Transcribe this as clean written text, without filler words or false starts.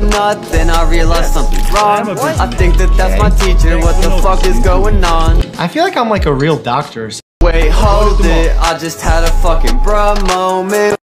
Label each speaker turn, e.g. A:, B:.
A: doing nothing, I realized something's wrong. I think that that's my teacher, what the fuck is going on?
B: I feel like I'm like a real doctor.
A: Wait, hold it, I just had a fucking bruh moment.